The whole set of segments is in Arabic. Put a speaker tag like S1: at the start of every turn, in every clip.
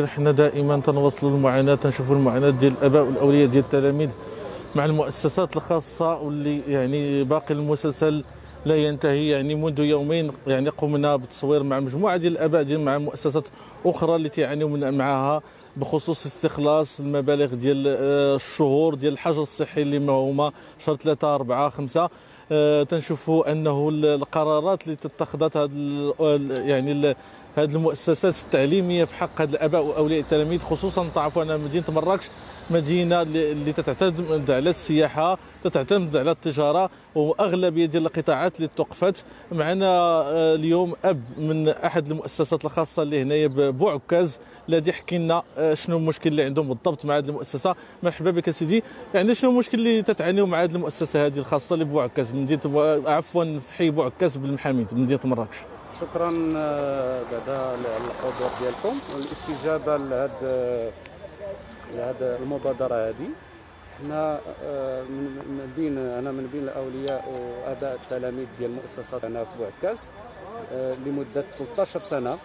S1: حنا دائما تنواصلوا المعاناه، تنشوفوا المعاناه ديال الاباء والاولياء ديال التلاميذ مع المؤسسات الخاصه، واللي يعني باقي المسلسل لا ينتهي. يعني منذ يومين يعني قمنا بالتصوير مع مجموعه ديال الاباء ديال مع مؤسسات اخرى اللي تيعانيوا معها بخصوص استخلاص المبالغ ديال الشهور ديال الحجر الصحي اللي ما هما شهر 3 4 5. تنشوفوا انه القرارات اللي اتخذت يعني هذه المؤسسات التعليميه في حق هذه الاباء واولياء التلاميذ، خصوصا تعرفوا ان مدينه مراكش مدينه اللي تعتمد على السياحه، تعتمد على التجاره، واغلبيه ديال القطاعات اللي توقفت. معنا اليوم اب من احد المؤسسات الخاصه اللي هنايا بوعكاز، الذي يحكي لنا شنو المشكل اللي عندهم بالضبط مع هذه المؤسسه. مرحبا بك سيدي. يعني شنو المشكل اللي تتعانيوا مع هذه المؤسسه هذه الخاصه اللي بوعكاز من مدينه عفوا في حي بوعكاز بالمحاميد من مدينه مراكش؟
S2: شكرا بعدا الحضور ديالكم والاستجابه لهذا المبادره هذه. حنا من بين الاولياء واباء التلاميذ ديال المؤسسات هنا في بوعكاز لمده 13 سنه.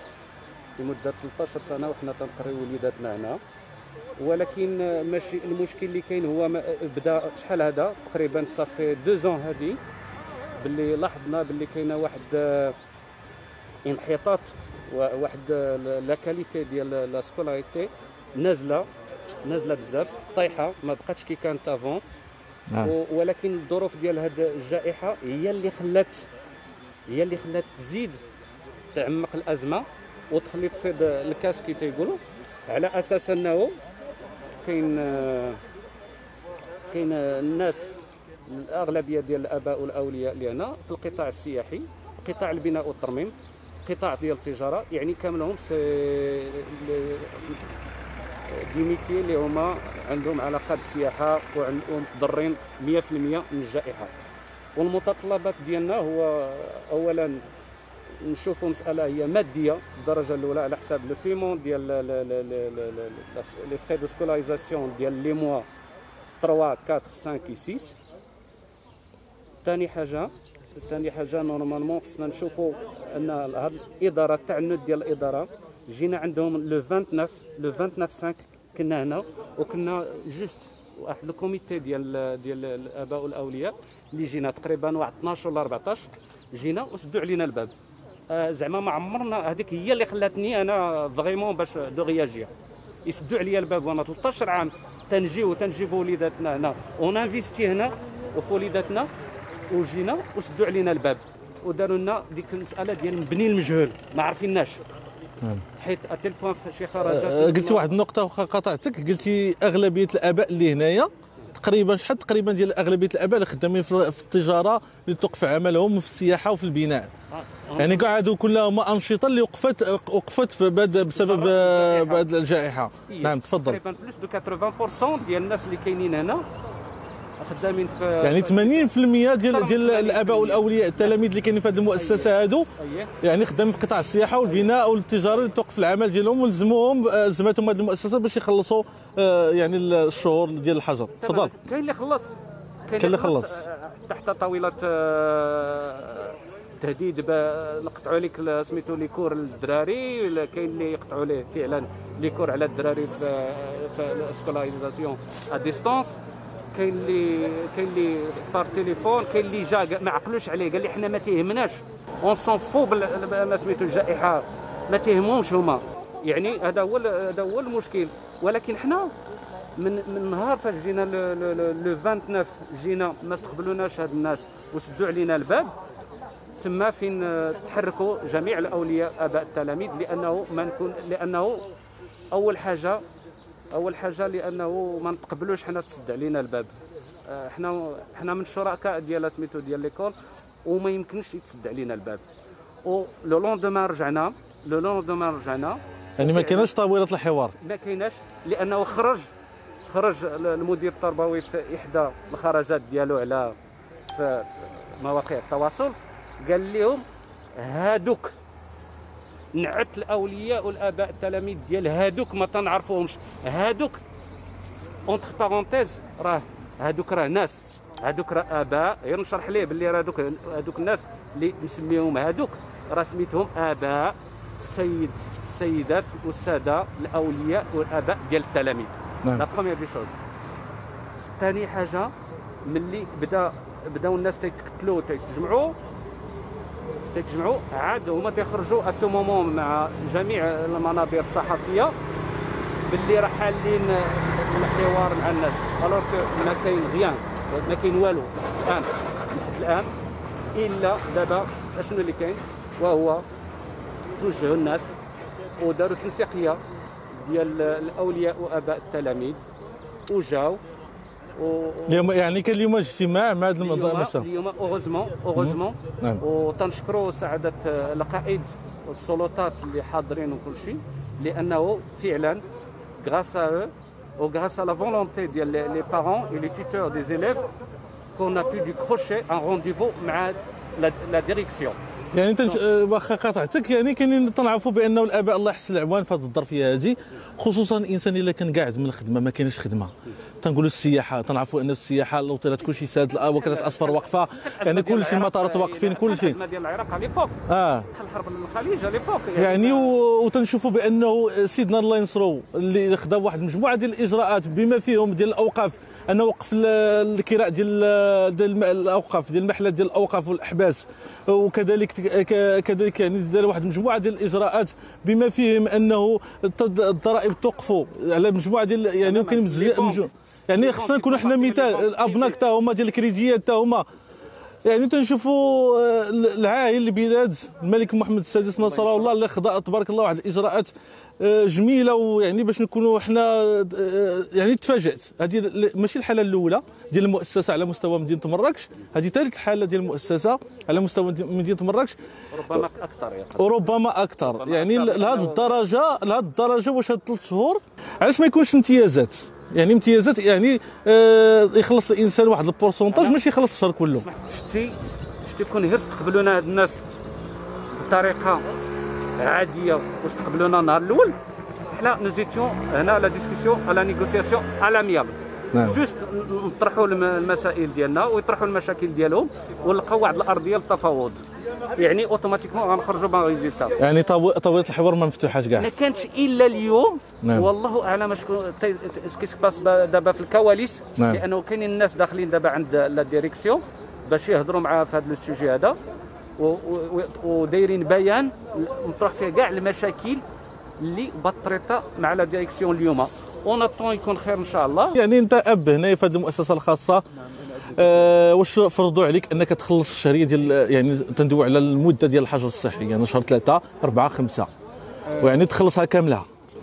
S2: وحنا تنقريو وليداتنا هنا، ولكن ماشي المشكل اللي كاين هو بدا شحال هذا تقريبا صافي 2 هذه باللي لاحظنا باللي كاينه واحد انحطاط وواحد لا كاليتي ديال لا سكولاريتي نازله بزاف، طايحه ما بقاتش كي كانت افون. ولكن الظروف ديال هذه الجائحه هي اللي خلات تزيد تعمق الازمه وتخلي في الكاس كي تيقولوا، على اساس انه كاين الناس الاغلبيه ديال الاباء والاولياء اللي هنا في القطاع السياحي، قطاع البناء والترميم، قطاع ديال التجاره، يعني كاملهم دي ميتي اللي هما عندهم علاقه بالسياحه وعندهم ضرين 100% من الجائحه. والمتطلبات ديالنا هو اولا نشوفوا مساله هي ماديه الدرجه الاولى على حساب لو بيمون ديال لي فري دو سكولايزاسيون ديال لي موا 3 4 5 6. ثاني حاجه نورمالمون خصنا نشوفوا ان هذه الاداره التعنت ديال الاداره جينا عندهم لو 29 5 كنا هنا، وكنا جوست واحد الكوميتي ديال الاباء والاولياء اللي جينا تقريبا واحد 12 ولا 14 جينا وسدوا علينا الباب. زعما ما عمرنا، هذيك هي اللي خلاتني انا فريمون باش دو رياجير. يسدوا عليا الباب وانا 13 عام تنجيبوا وليداتنا هنا ونانفيستي هنا وفي وليداتنا، وجينا وسدوا علينا الباب وداروا لنا ديك المساله ديال مبني المجهول ما عارفيناش. حيت اتيل بوان شي خرجات
S1: قلتي واحد النقطه قاطعتك، قلتي اغلبيه الاباء اللي هنايا تقريبا شحال تقريبا ديال اغلبيه الاباء اللي خدامين في التجاره اللي توقف عملهم في السياحه وفي البناء. يعني كاع هادو كلهم انشطه اللي وقفت بسبب هذه الجائحه. نعم تفضل.
S2: تقريبا بلوس دو 80% ديال الناس اللي كاينين هنا خدامين في،
S1: يعني 80% ديال الاباء والاولياء التلاميذ اللي كاينين في هذه المؤسسه هادو يعني خدامين في قطاع السياحه والبناء والتجاره اللي توقف العمل ديالهم، ولزمتهم هذه المؤسسات باش يخلصوا يعني الشهور ديال الحجر. تفضل.
S2: كاين اللي خلص تحت طاوله تهديد نقطعوا لك سميتو ليكور للدراري، كاين اللي يقطعوا ليه فعلا ليكور على الدراري في السكولايزاسيون ا ديستونس، كاين اللي بار تليفون، كاين اللي جا ما عقلوش عليه قال لي حنا ما تيهمناش اون سون فو ما سميتو الجائحه ما تيهمهمش هما. يعني هذا هو المشكل. ولكن حنا من نهار فاش جينا لو 29 جينا ما استقبلوناش هاد الناس وسدوا علينا الباب، ثم فين تحركوا جميع الاولياء اباء التلاميذ لانه اول حاجه لانه ما نتقبلوش حنا تسد علينا الباب. حنا من الشركاء ديال سميتو ديال ليكول وما يمكنش يتسد علينا الباب. و لو لوندومان رجعنا
S1: يعني ما كايناش طاوله الحوار،
S2: ما كايناش، لانه خرج المدير التربوي في احدى الخرجات ديالو على في مواقع التواصل، قال لهم هادوك نعت الاولياء والاباء التلاميذ ديال هادوك ما تنعرفوهمش، هادوك اونتر بارونتيز راه هادوك راه ناس، هادوك راه اباء. غير نشرح ليه باللي راه هادوك الناس اللي نسميهم هادوك راه سميتهم اباء السيدات والساده الاولياء والاباء ديال التلاميذ.
S1: نعم.
S2: لا بروميير دي شوز. ثاني حاجه ملي بداو الناس تيتكتلوا تيتجمعوا عاد هما تيخرجوا اتو مومون مع جميع المنابر الصحفيه باللي راه حالين الحوار مع الناس، الوغ ما كاين غيان، ما كاين والو الان لحد الان الا دابا اشنو اللي كاين، وهو توجهوا الناس وداروا تنسيقيه ديال الاولياء واباء التلاميذ وجاو
S1: اليوم يعني كان اليوم اجتماع مع هذا المساء
S2: اليوم اوغوزمون
S1: نعم.
S2: وتنشكروا سعاده القائد والسلطات اللي حاضرين وكل شيء، لانه فعلا grâce à eux ou grâce à la volonté des parents et les tuteurs des élèves qu'on a pu décrocher un rendez-vous مع la direction.
S1: يعني انت واخا قاطعتك، يعني كاينين تنعرفوا بانه الاباء الله يحسن العوان في هذه الظرفيه هذه، خصوصا الانسان الا كان قاعد من الخدمه ما كاينش خدمه، تنقولوا السياحه، تنعرفوا ان السياحه الاوتيلات كلشي ساد، وكالات الاصفار واقفه، يعني كلشي المطارات واقفين كلشي.
S2: الازمه ديال العراق على ليبوك بحال الحرب الخليج على ليبوك
S1: يعني وتنشوفوا بانه سيدنا الله ينصرو اللي خدا واحد المجموعه ديال الاجراءات بما فيهم ديال الاوقاف، انه وقف الكراء ديال الاوقاف ديال المحلات ديال الاوقاف والاحباس، وكذلك يعني دار واحد المجموعه ديال الاجراءات بما فيهم انه الضرائب توقفوا على مجموعه ديال يعني يمكن يعني خصنا نكونوا حنا مثال، الابناك حتى هما ديال الكريديات حتى هما، يعني تنشوفوا العائل البلاد الملك محمد السادس نصره الله اللي خضع تبارك الله واحد الاجراءات جميله، ويعني باش نكونوا حنا يعني تفاجات. هذه ماشي الحاله الاولى ديال المؤسسه على مستوى مدينه مراكش، هذه ثالث حاله ديال المؤسسه على مستوى مدينه مراكش،
S2: ربما اكثر
S1: وربما اكثر. يعني لهذه الدرجه واش هاد 3 شهور علاش ما يكونش امتيازات؟ يعني امتيازات يعني يخلص الانسان واحد البورسونتاج ماشي يخلص الشهر كله.
S2: شتي كون غير استقبلونا هاد الناس بطريقه عاديه واستقبلونا النهار الاول، حنا نزيتيون هنا لا ديسكسيون لا نيغوسياسيون على ميابل.
S1: نعم.
S2: جوست نطرحوا المسائل ديالنا ويطرحوا المشاكل ديالهم ونلقاو واحد الارضيه للتفاوض، يعني اوتوماتيكمون غنخرجوا بان ريزولتا.
S1: يعني طاوله الحوار ما مفتوحاش كاع،
S2: ما كانش الا اليوم.
S1: نعم.
S2: والله اعلم شكون سكي سباس دابا في الكواليس.
S1: نعم.
S2: لانه كاينين الناس داخلين دابا عند لا ديريكسيون باش يهضروا معاه في هذا السوجي هذا، ودايرين بيان مطروح فيه كاع المشاكل اللي بطريطه مع لا ديريكسيون اليوم. ونطون يكون خير ان شاء الله.
S1: يعني انت اب هنا في هذه المؤسسه الخاصه، واش فرضوا عليك انك تخلص الشهريه ديال يعني تندوي على المده ديال الحجر الصحي، يعني شهر 3 4 5 ويعني تخلصها كامله؟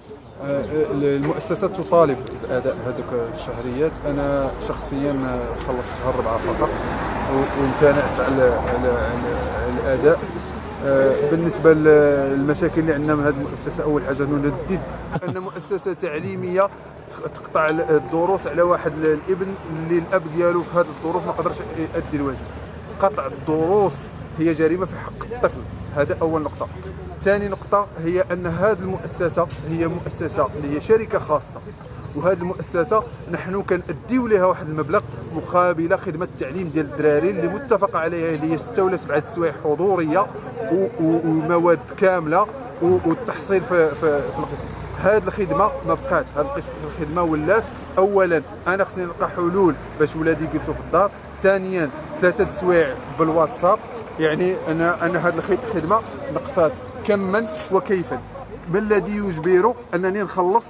S3: المؤسسه تطالب باداء هذوك الشهريات. انا شخصيا خلصت شهر 4 فقط وامتنعت على الاداء. بالنسبه للمشاكل اللي عندنا من هذه المؤسسه، اول حاجه ندد ان مؤسسه تعليميه تقطع الدروس على واحد الابن اللي الاب ديالو في هذه الظروف ما قدرش يؤدي الواجب. قطع الدروس هي جريمه في حق الطفل، هذا اول نقطه. ثاني نقطه هي ان هذه المؤسسه هي مؤسسه اللي هي شركه خاصه، وهذه المؤسسه نحن كنديو لها واحد المبلغ مقابل خدمه التعليم ديال الدراري اللي متفق عليها، اللي هي 6 ولا 7 سوايع حضوريه ومواد كامله والتحصيل في القسم. هذه الخدمه ما بقاتش، هذه الخدمه ولات اولا انا خصني نلقى حلول باش ولادي يجلسوا في الدار، ثانيا 3 سوايع بالواتساب. يعني انا هذه الخدمه نقصات كما وكيفا. ما الذي يجبر انني نخلص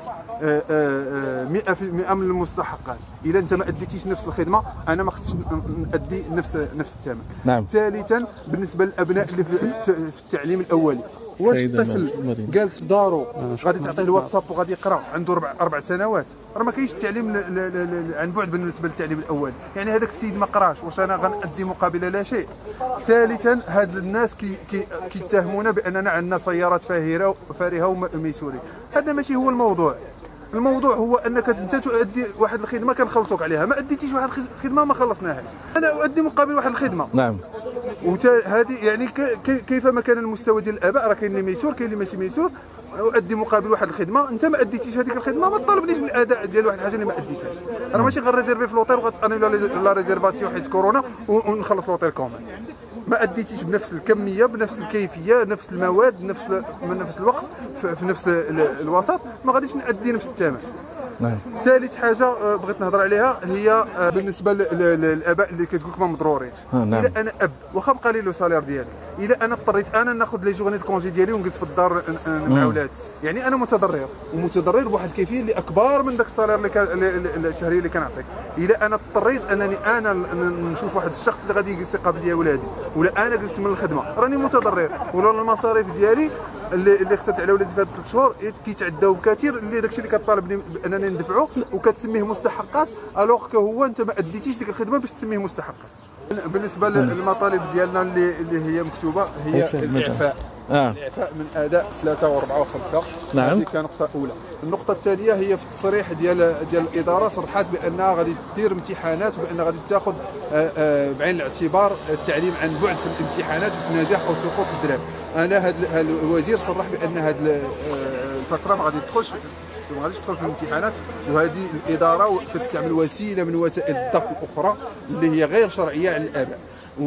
S3: 100% من المستحقات؟ اذا انت ما اديتيش نفس الخدمه انا ما خصنيش نادي نفس الثمن.
S1: نعم.
S3: ثالثا بالنسبه للابناء اللي في التعليم الاولي، واش الطفل جالس في دارو غادي تعطيه الواتساب وغادي يقرا عنده 4 سنوات؟ راه ما كاينش التعليم عن بعد بالنسبه للتعليم الاولي. يعني هذاك السيد ما قراش، واش انا غنأدي مقابل لا شيء؟ ثالثا هاد الناس كيتهمونا باننا عندنا سيارات فارهه وميسوري. هذا ماشي هو الموضوع. الموضوع هو انك انت تؤدي واحد الخدمه كنخلصوك عليها، ما اديتيش واحد الخدمه ما خلصناهاش. انا اؤدي مقابل واحد الخدمه.
S1: نعم.
S3: هذه يعني كيفما كان المستوى ديال الاباء، راه كاين اللي ميسور كاين اللي ماشي ميسور. اؤدي مقابل واحد الخدمه، انت ما اديتيش هذيك الخدمه ما تطالبنيش بالاداء ديال واحد الحاجه اللي ما اديتهاش. راه ماشي غنريزيرفي في لوطيل وغتانيلا لا ريزيرفاسيون حيت كورونا ونخلص لوطيل كومان. ما اديتيش بنفس الكميه بنفس الكيفيه نفس المواد نفس الوقت في نفس الوسط، ما غاديش نادي نفس الثمن.
S1: نعم.
S3: ثالث حاجه بغيت نهضر عليها هي بالنسبه للاباء اللي كتقول لك ما مضرورينش.
S1: نعم.
S3: اذا انا اب واخا بقى لي لو سالير ديالي، اذا انا اضطريت انا ناخذ لي جورني دو كونجي ديالي ونجلس في الدار مع اولادي، يعني انا متضرر ومتضرر بواحد الكيفيه اللي اكبر من داك السالير الشهري اللي كنعطيك. اذا انا اضطريت انني انا نشوف واحد الشخص اللي غادي يجلس يقابل لي اولادي، ولا انا جلست من الخدمه، راني متضرر، ولا المصاريف ديالي اللي خسرت على ولادي في هاد 3 شهور كيتعداو كثير، اللي داكشي اللي كطالبني بانني ندفعو وكتسميه مستحقات، الوغ كو هو انت ما اديتيش ديك الخدمه باش تسميه مستحقات. بالنسبه للمطالب ديالنا اللي هي مكتوبه هي الاعفاء. الاعفاء من اداء 3 و4 و5.
S1: نعم.
S3: هذه كانت النقطه الاولى. النقطه الثانيه هي في التصريح ديال الاداره، صرحت بانها غادي دير امتحانات وبانها غادي تاخذ بعين الاعتبار التعليم عن بعد في الامتحانات وفي نجاح او سقوط الدراري. انا هذا الوزير صرح بان هذه الفتره ما غادي تدخلش ما غاديش تدخل في الامتحانات، وهذه الاداره كتستعمل وسيله من وسائل الضغط الاخرى اللي هي غير شرعيه على الاباء.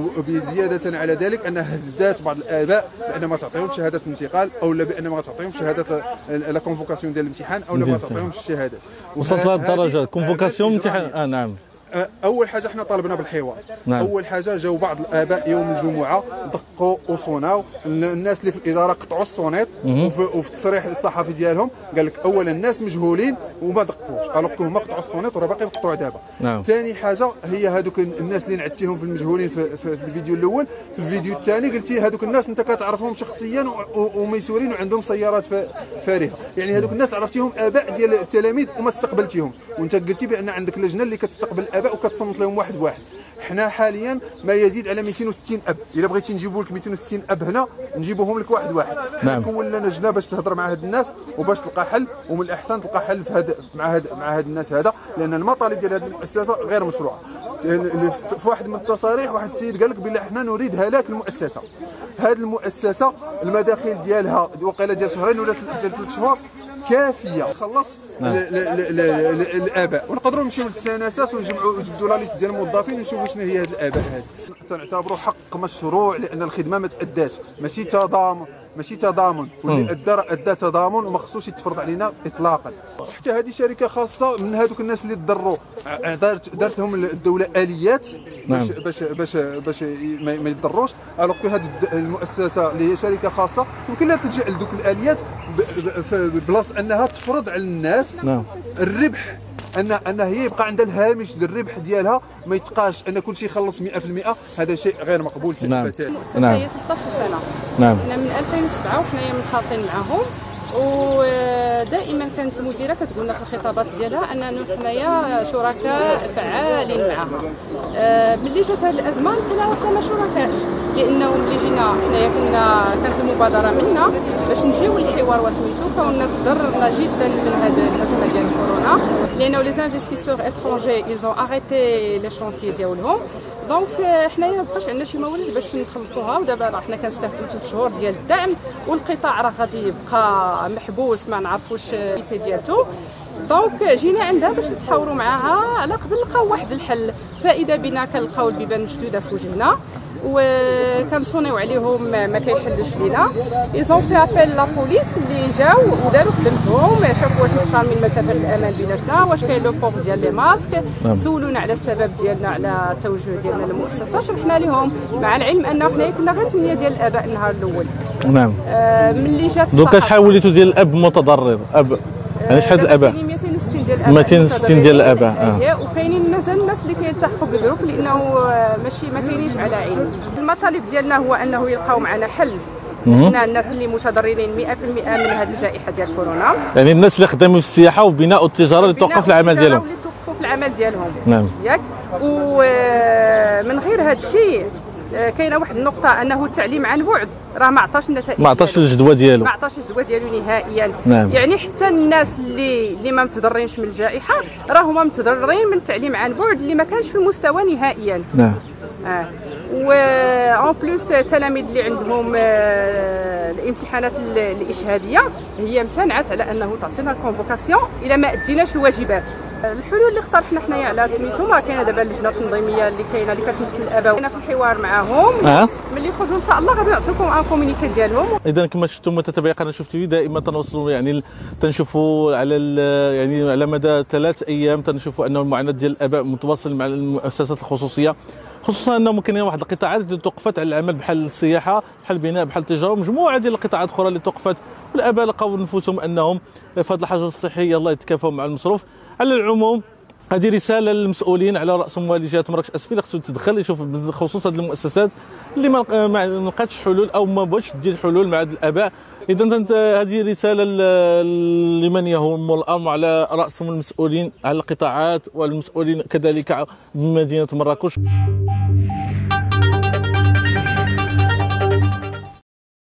S3: وبزياده على ذلك انها هددت بعض الاباء بان ما تعطيهمش شهاده الانتقال، او بان ما تعطيهمش شهاده لا كونفوكاسيون ديال الامتحان، او ما تعطيهمش الشهادات.
S1: وصلت لهذه الدرجه كونفوكاسيون امتحان. نعم.
S3: اول حاجه احنا طالبنا بالحوار.
S1: نعم.
S3: اول حاجه جاو بعض الاباء يوم الجمعه دقوا وصوناو، الناس اللي في الاداره قطعوا الصونيط، وفي التصريح الصحفي ديالهم قال لك اولا الناس مجهولين وما دقوش، الوغ هما قطعوا الصونيط وراه باقي مقطوع دابا.
S1: نعم.
S3: ثاني حاجه هي هذوك الناس اللي نعدتيهم في المجهولين في الفيديو الاول. في الفيديو الثاني قلتي هذوك الناس انت كتعرفهم شخصيا وميسورين وعندهم سيارات فارهه، يعني هذوك الناس عرفتيهم اباء ديال التلاميذ وما استقبلتيهمش، وانت قلتي بان عندك لجنه اللي كتستقبل الاباء وكتصنت لهم واحد بواحد. حنا حاليا ما يزيد على 260 اب، الا بغيتي نجيبوا لك 260 اب هنا نجيبوهم لك واحد واحد.
S1: نعم.
S3: كولنا لجنه باش تهضر مع هاد الناس وباش تلقى حل، ومن الاحسن تلقى حل في مع هاد الناس هذا، لان المطالب ديال هذه المؤسسه غير مشروعه. في واحد من التصاريح واحد السيد قال لك بلي حنا نريد هلاك المؤسسه. هذه المؤسسه المداخيل ديالها وقيله ديال شهرين ولا 3 شهور كافيه تخلص الاباء، ونقدروا نمشيو للسناسات ونجمعوا ونجبدوا لا ليست ديال الموظفين ونشوفوا شنو هي هاد الاباء هذه. تنعتبروا حق مشروع لان الخدمه ما تاداش، ماشي تضامن، واللي ادى تضامن وما خصوش يتفرض علينا اطلاقا. حتى هذه شركه خاصه من هذوك الناس اللي تضروا، دارت لهم الدوله اليات باش ما يضروش، الوغ كو هذه المؤسسه اللي هي شركه خاصه يمكن لها تلجا لذوك الاليات بلاص انها تفرض على الناس.
S1: نعم.
S3: الربح ان هي يبقى عندها الهامش للربح ديالها، ما يتقاش ان كل شيء يخلص 100%، هذا شيء غير مقبول.
S1: نعم.
S4: نعم. هي 13 سنه.
S1: نعم.
S4: احنا من 2007 وحنايا منخالطين معاهم، ودائما كانت المديره كتقول لنا في الخطابات ديالها اننا حنايا شركاء فعالين معها. ملي جات هذه الازمه قلنا اصلا ما شركاش، لانه ملي جينا حنايا كانت المبادره منا باش نجيو للحوار وسميتو، كنا تضررنا جدا من هذه الازمه ديال كورونا، لانه لي انفستيسور اترونجي ايزون اريتي لي شونتيي ديالهم. دونك حنايا مابقاش عندنا شي موارد باش نخلصوها، ودابا حنا كنستهدفوا 3 شهور ديال الدعم، والقطاع راه غادي يبقى محبوس ما نعرفوش التي ديالته. دونك جينا عندها باش نتحاوروا معاها على قبل نلقاو واحد الحل، فاذا بنا كنلقاو البيبان مشدوده في وجهنا وكنصونيو عليهم ما كيحلوش لينا. ايزون في ابل لا بوليس اللي جاو وداروا خدمتهم، شافوا واش مقامين مسافه الامان بيناتنا، واش كاين لو بور ديال لي ماسك، سولونا على السبب ديالنا على التوجه ديالنا للمؤسسه، شرحنا لهم، مع العلم ان حنا كنا غير 8 ديال الاباء النهار الاول.
S1: نعم.
S4: ملي جات
S1: دوكا شحال وليتوا ديال الاب متضرر؟ يعني شحال الاباء؟
S4: 260 ديال الاباء.
S1: 260 ديال الاباء.
S4: وكاينين مازال الناس اللي كيلتحقوا بالجروب لانه ماشي ما كاينينش على علم. المطالب ديالنا هو انه يلقاو معنا حل. حنا الناس اللي متضررين 100% من هذه الجائحه ديال كورونا، يعني
S1: الناس اللي خدامين في السياحه وبناء التجاره اللي توقف العمل ديالهم.
S4: اللي توقفوا في العمل ديالهم.
S1: نعم.
S4: ياك. ومن غير هذا الشيء كاينه واحد النقطه، انه التعليم عن بعد راه ما عطاش النتائج،
S1: ما عطاش الجدوى ديالو،
S4: ما عطاش الجدوى ديالو نهائيا.
S1: نعم.
S4: يعني حتى الناس اللي ما متضررينش من الجائحه راه هما متضررين من التعليم عن بعد اللي ما كانش في المستوى نهائيا.
S1: نعم.
S4: و اون بليس التلاميذ اللي عندهم الامتحانات الاشهاديه هي امتنعت على انه تعطينا الكونفوكاسيون الا ما اديناش الواجبات. الحلول اللي اقترحنا حنايا على سميتو راه كاينه دابا اللجنه التنظيميه اللي كاينه اللي كتمثل الاباء، كاينه في الحوار معاهم. ملي يخرجوا ان شاء الله غادي نعطيكم ان كومونيكي ديالهم.
S1: اذا كما شفتم متتبعي قناه شوف تي في دائما تنوصلوا يعني تنشوفوا على يعني على مدى 3 ايام تنشوفوا انه المعاناه ديال الاباء متواصل مع المؤسسات الخصوصيه، خصوصا انه كاين واحد القطاعات اللي توقفت على العمل بحال السياحه بحال البناء بحال التجاره ومجموعه ديال القطاعات الاخرى اللي توقفت، والاباء لقاو نفوسهم انهم في هذا الحجر الصحي يلاه يتكافوا مع المصروف. على العموم هذه رساله للمسؤولين على راس اموال جهه مراكش اسفل خصو تدخل يشوف بخصوص هذه المؤسسات اللي ما لقاتش حلول او ما بغاتش دير حلول مع هاد الاباء. اذا هذه رساله لمن يهم الامر على راسهم المسؤولين على القطاعات والمسؤولين كذلك بمدينه مراكش.